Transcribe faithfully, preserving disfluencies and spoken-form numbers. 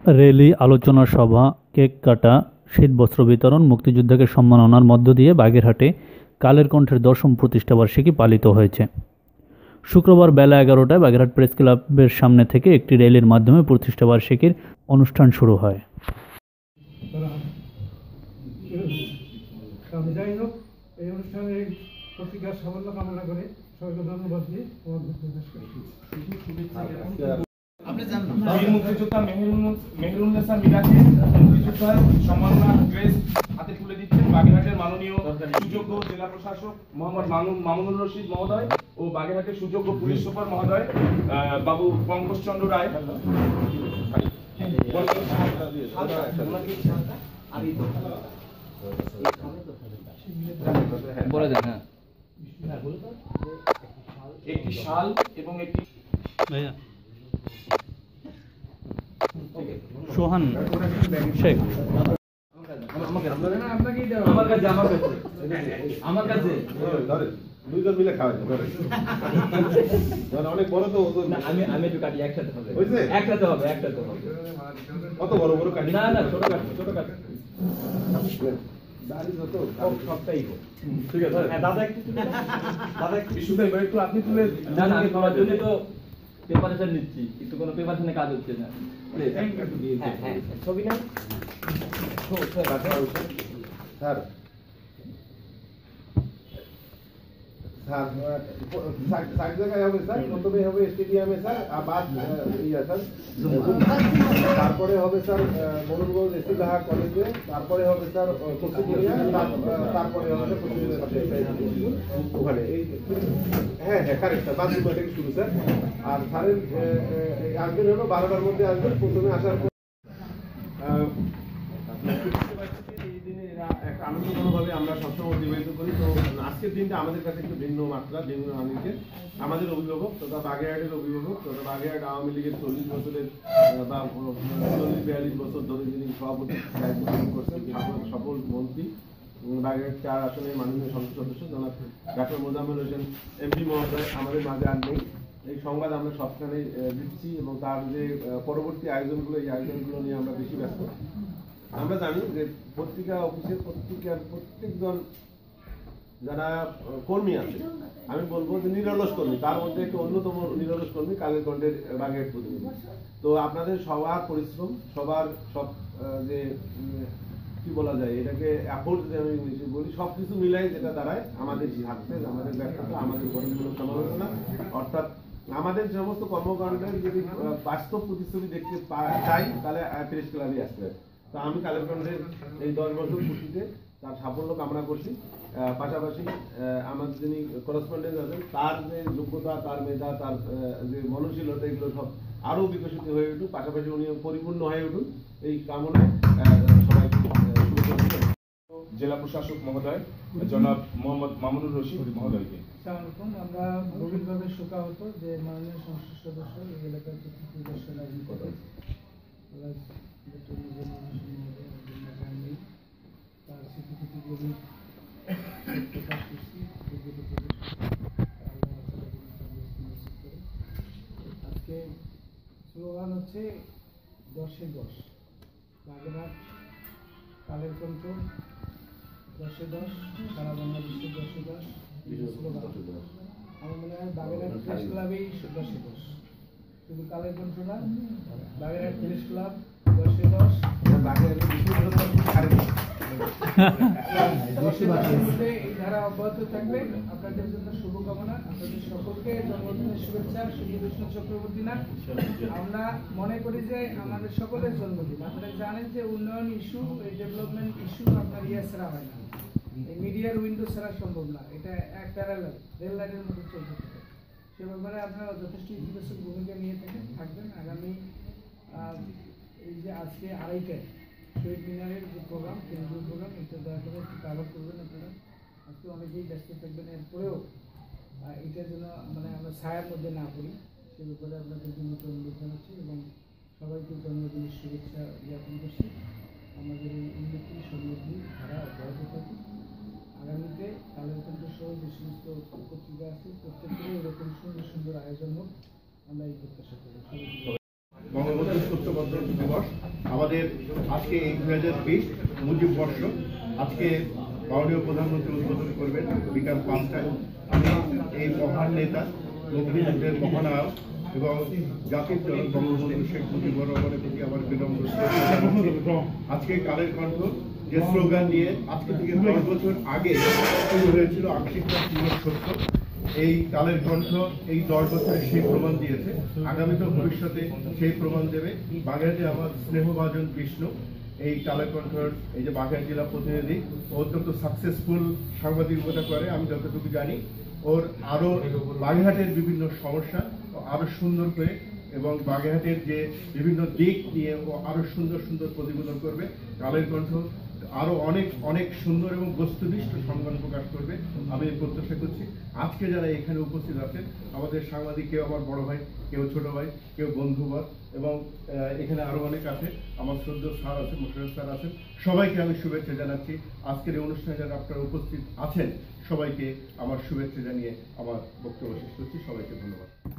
Rally, আলোচনা সভা, cake কাটা, শীতবস্ত্র বিতরণ, মুক্তিযোদ্ধাকে সম্মাননার মধ্য দিয়ে বাগেরহাটে কালের কণ্ঠের দশম প্রতিষ্ঠাবার্ষিকী পালিত হয়েছে। শুক্রবার বেলা এগারোটায় বাগেরহাট প্রেস ক্লাবের সামনে থেকে একটি র্যালির মাধ্যমে প্রতিষ্ঠাবার্ষিকীর অনুষ্ঠান শুরু হয়। যাই হোক, এই অনুষ্ঠানে পত্রিকার সাফল্য কামনা করে সবাইকে ধন্যবাদ দিয়ে মুক্তিযোদ্ধা মেহেরুন্নেসা মীরাকে মুক্তিযোদ্ধার সম্মাননা ড্রেস হাতে তুলে দিচ্ছেন বাগেরহাটের মাননীয় সুযোগ্য জেলা প্রশাসক মোহাম্মদ মামুনুর রশিদ মহোদয় ও বাগেরহাটের সুযোগ্য পুলিশ সুপার মহোদয় বাবু পঙ্কজ চন্দ্র রায়। একটি শাল এবং একটি সোহান শেখ আমার কাছে দুইজন মিলে খাওয়া অনেক বড় তো আমি আমি একটু কাটি একসাথে হবে একসাথে হবে একসাথে হবে কত বড় বড় কাটি না না ছোট কাটি ছোট কাটি সবটাই ঠিক আছে। দাদা একটু দাদা একটু একটু আপনি তুলে না না আমি করার জন্য তো প্রিপারেশন নিচ্ছি, একটু কোনো প্রিপারেশনে কাজ হচ্ছে না। ছবি না স্যার साइड जगह হবে স্যার, প্রথমে হবে স্টেডিয়ামে স্যার, আবার ইয়া স্যার তারপরে হবে স্যার মনুরগঞ্জ এসিলাহা কলেজে, তারপরে হবে স্যার কোচিংলিয়া, তারপরে হবে কোচিংলিয়ার পাশে ওখানে এই হ্যাঁ হ্যাঁ কারেক্ট স্যার, পাঁচ মিনিট থেকে শুরু স্যার। আর স্যারের আসবেন হলো বারোটার মধ্যে আসবেন। প্রথমে আসার পর একটা আনন্দভাবে আমরা সবসময় অতিবাহিত করি। তো আজকের দিনটা আমাদের কাছে একটু ভিন্ন মাত্রা, ভিন্ন আনন্দের। আমাদের অভিভাবক তথা বাগেরহাটের অভিভাবক তথা বাগেরহাট আওয়ামী লীগের চল্লিশ বছরের বা চল্লিশ বিয়াল্লিশ বছর ধরে যিনি সভাপতি দায়িত্ব পালন করছেন সফল মন্ত্রী, বাগেরহাট চার আসনের মাননীয় সংসদ সদস্য জনাব ডাক্তার মোজাম্মেল হোসেন এমপি মহোদয় আমাদের মাঝে আর নেই। এই সংবাদ আমরা সবখানে দিচ্ছি এবং তার যে পরবর্তী আয়োজনগুলো, এই আয়োজনগুলো নিয়ে আমরা বেশি ব্যস্ত। আমরা জানি যে পত্রিকা অফিসের পত্রিকার প্রত্যেকজন যারা কর্মী আছে, আমি বলবো যে নিরলস কর্মী, তার মধ্যে একটা অন্যতম নিরলস কর্মী কালের কণ্ঠের বাগেরহাট প্রতিনিধি। তো আপনাদের সবার পরিশ্রম, সবার সব যে কি বলা যায় এটাকে অ্যাফোর্ড যদি আমি ইংলিশে বলি, সব কিছু মিলাই যেটা দাঁড়ায় আমাদের সাকসেস, আমাদের ব্যর্থতা, আমাদের গঠনমূলক সমালোচনা, অর্থাৎ আমাদের সমস্ত কর্মকাণ্ডের যদি বাস্তব প্রতিশ্রুতি দেখতে চাই তাহলে প্রেস ক্লাবে আসতে হবে। তো আমি কালের কণ্ঠের এই দশ বছর পূর্তিতে তার সাফল্য কামনা করছি। পাশাপাশি আমার যিনি করেসপন্ডেন্ট আছেন তার যে যোগ্যতা, তার মেধা, তার যে মননশীলতা, এগুলো সব আরও বিকশিত হয়ে উঠুক, পাশাপাশি উনি পরিপূর্ণ হয়ে উঠুন এই কামনায় সবাইকে জেলা প্রশাসক মহোদয় জনাব মোহাম্মদ মামুনুর রশিদ মহোদয়কে। আমরা গভীরভাবে শোকাহত যে মাননীয় সংসদ সদস্য এই এলাকার তার স্মৃতিকে গভীর প্রকাশ করছি। আজকে স্লোগান হচ্ছে দশে দশ, বাগেরহাট কালের কণ্ঠ দশে দশ, সারা বাংলাদেশের দশে দশ স্লোগান। আমার মনে হয় বাগেরহাট প্রেস ক্লাবেই দশে দশ, শুধু কালের কণ্ঠ না, বাগেরহাট প্রেস ক্লাব দশে দশ, এই ধারা অব্যাহত থাকবে। আপনাদের জন্য শুভকামনা, আপনাদের সকলকে জন্মদিনের শুভেচ্ছা, শ্রীকৃষ্ণ চক্রবর্তী না। আমরা মনে করি যে আমাদের সকলের জন্মদিন। আপনারা জানেন যে উন্নয়ন ইস্যু, এই ডেভেলপমেন্ট ইস্যু আপনার ইয়ে ছাড়া হয় না, এই মিডিয়ার উইন্ডো ছাড়া সম্ভব না। এটা এক প্যারালাল রেল লাইনের মধ্যে চলতে থাকে। সে ব্যাপারে আপনারা যথেষ্ট ইতিবাচক ভূমিকা নিয়ে থাকেন থাকবেন। আগামী এই যে আজকে আড়াইটায় শহীদ মিনারের যে প্রোগ্রাম, কেন্দ্রীয় প্রোগ্রাম, এটা দয়া করে একটু কাভার করবেন আপনারা। আজকে অনেকেই ব্যস্ত থাকবেন, এরপরেও এটা যেন মানে আমরা ছায়ার মধ্যে না পড়ি, সে ব্যাপারে আপনাদের জন্য অনুরোধ জানাচ্ছি এবং সবাইকে জন্মদিনের শুভেচ্ছা জ্ঞাপন করছি। আমাদের এই উন্নতি সমৃদ্ধি ধারা অব্যাহত থাকুক। আগামীতে কালের কণ্ঠ সহ যে সমস্ত পত্রিকা আছে প্রত্যেকেরই এরকম সুন্দর সুন্দর আয়োজন হোক, আমরা এই প্রত্যাশা করি। বঙ্গবন্ধু সত্য দিবস আমাদের আজকে এই দুই হাজার বিশ মুজিব বর্ষ আজকে মাননীয় প্রধানমন্ত্রী উদ্বোধন করবেন বিকাল পাঁচটায়। আমি এই মহান নেতা, মুক্তিযুদ্ধের মহানায়ক এবং জাতির জনক বঙ্গবন্ধু শেখ মুজিবুর রহমানের প্রতি আমার বিনম্র শ্রদ্ধা। আজকে কালের কণ্ঠ যে স্লোগান নিয়ে আজকে থেকে দশ বছর আগে শুরু হয়েছিল আংশিকতা পূর্ণ সত্য, এই কালের কণ্ঠ এই দশ বছরে সেই প্রমাণ দিয়েছে, আগামীতে ভবিষ্যতে সেই প্রমাণ দেবে। বাগেরহাটে আমার স্নেহভাজন বিষ্ণু এই কালের কণ্ঠর এই যে বাগেরহাট জেলা প্রতিনিধি, অত্যন্ত সাকসেসফুল সাংবাদিকতা করে আমি যতটুকু জানি। ওর আরো বাগেরহাটের বিভিন্ন সমস্যা আরো সুন্দর করে এবং বাগেরহাটের যে বিভিন্ন দিক নিয়ে ও আরো সুন্দর সুন্দর প্রতিবেদন করবে। কালের কণ্ঠ আরো অনেক অনেক সুন্দর এবং বস্তুনিষ্ঠ সংবাদ প্রকাশ করবে আমি প্রত্যাশা করছি। আজকে যারা এখানে উপস্থিত আছেন আমাদের সাংবাদিক, কেউ আমার বড় ভাই, কেউ ছোট ভাই, কেউ বন্ধুবর এবং এখানে আরো অনেক আছে, আমার শ্রদ্ধেয় স্যার আছেন, মোশাররফ স্যার আছেন, সবাইকে আমি শুভেচ্ছা জানাচ্ছি। আজকের এই অনুষ্ঠানে যারা আপনারা উপস্থিত আছেন সবাইকে আমার শুভেচ্ছা জানিয়ে আমার বক্তব্য শেষ করছি। সবাইকে ধন্যবাদ।